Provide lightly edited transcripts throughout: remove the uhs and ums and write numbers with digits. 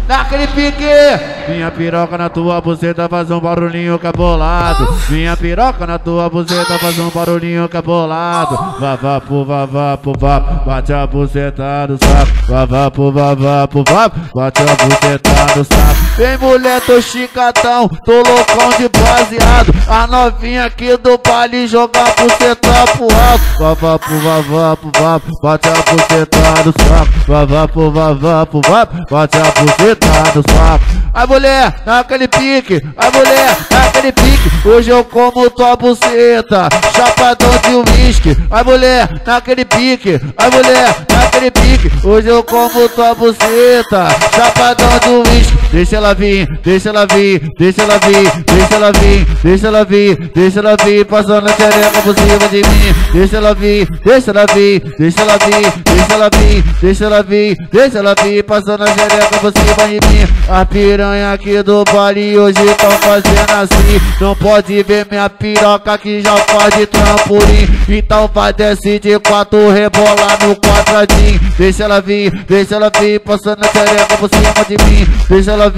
naquele pique. Minha piroca na tua buceta faz um barulhinho cabolado. Minha piroca na tua buceta faz um barulhinho cabolado. Vavapu, vavapu, vapo, bate a buceta no saco. Vavapu, vavapu, vapo, bate a buceta no saco. Vem mulher, tô chicatão, tô loucão de baseado. A novinha aqui do baile joga a buceta pro alto. Vavapu, vavapu, vapo, bate a buceta no saco. Vavapu, vavapu, vapo, bate a buceta no saco. Ai mulher, naquele pique, ai mulher, naquele pique. Hoje eu como tua buceta, chapadão de uísque. Ai mulher, naquele pique, ai mulher, naquele pique. Hoje eu como tua buceta, chapadão de uísque. Deixa ela vir, deixa ela vir, deixa ela vir, deixa ela vir, deixa ela vir, deixa ela vir, passando a xereca por cima de mim. Deixa ela vir, deixa ela vir, deixa ela vir, deixa ela vir, deixa ela vir, deixa ela vir, passando a xereca por cima de mim. A piranha aqui do baile hoje tão fazendo assim. Não pode ver minha piroca que já faz de trampolim. Então vai descer de quatro, rebolar no quadradinho. Deixa ela vir, passando a xereca por cima de mim. Deixa ela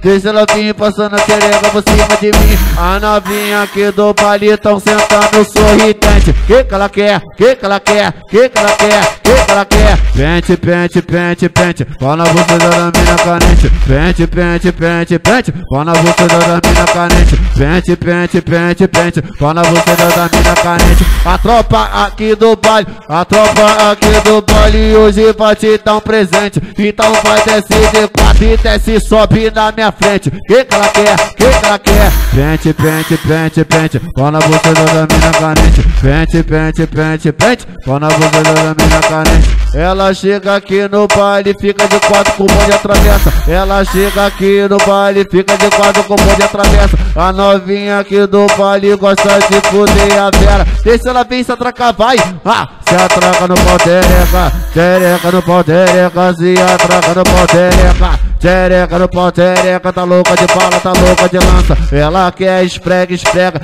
vir, passando a xereca por cima de mim. A novinha aqui do baile tão sentando sorridente. Que ela quer, que ela quer, que ela quer, que ela quer. Pente, pente, pente, pente, pau na buceta da mina carente. Pente, pente, pente, pente, pau na buceta da mina carente. Pente, pente, pente, pente, pau na buceta da mina carente. A tropa aqui do baile, a tropa aqui do baile hoje vai te dar um presente. Então vai descer de quatro e desce, sobe na minha frente. Que ela quer, que ela quer. Pente, pente, pente, pente, pau na buceta da mina carente. Pente, pente, pente, pente, pau na buceta da mina carente. Ela chega aqui no baile, fica de quatro com o bonde atravessa. Ela chega aqui no baile, fica de quatro com o bonde atravessa. A novinha aqui do baile gosta de fuder a vera. Deixa ela vir se atracar, vai. Se atraca no pau, tereca, tereca no pau, tereca, se atraca no pau, tereca. Tereca no pau, tereca, tá louca de bala, tá louca de lança. Ela quer esprega, esprega.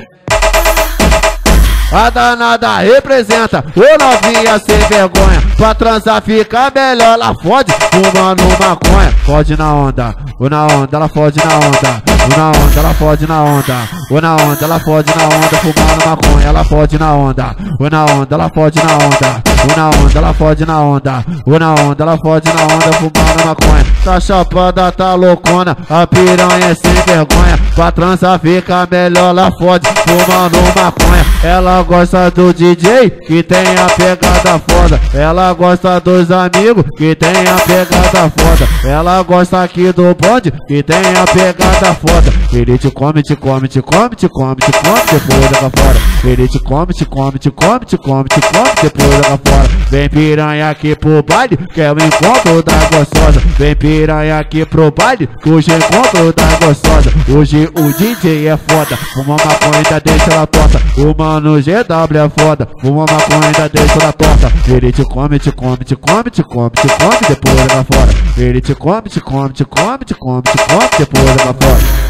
A danada representa o novinha sem vergonha. Pra transar fica melhor, ela fode fumando maconha. Fode na onda, ou na onda, ela fode na onda. Ou na onda, ela fode na onda. Ou na onda, ela fode na onda, fumando maconha. Ela fode na onda, ou na onda, ela fode na onda. Ou na onda, ela fode na onda. Ou na onda, ela fode na onda, fumando maconha. Tá chapada, tá loucona, a piranha é sem vergonha. Pra transar fica melhor, ela fode fumando maconha. Ela gosta do DJ que tem a pegada foda. Ela gosta dos amigos que tem a pegada foda. Ela gosta aqui do bonde que tem a pegada foda. Ele te come, te come, te come, te come, te come, depois joga fora. Ele te come, te come, te come, te come, te come, depois joga fora. Vem piranha aqui pro baile, que é o encontro da gostosa. Vem piranha aqui pro baile, que hoje é o encontro da gostosa. Hoje o DJ é foda, fuma maconha ainda deixa ela torta. O mano GW é foda, fuma maconha ainda deixa ela torta. Ele te come, te come, te come, te come, te come, depois joga fora. Ele te come, te come, te come, te come, te come, depois joga fora.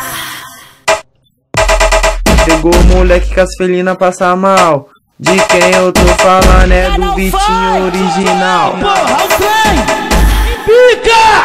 Pegou o moleque que as felinas passa mal. De quem eu tô falando é do Vitinho original. Porra, o trem! Pica!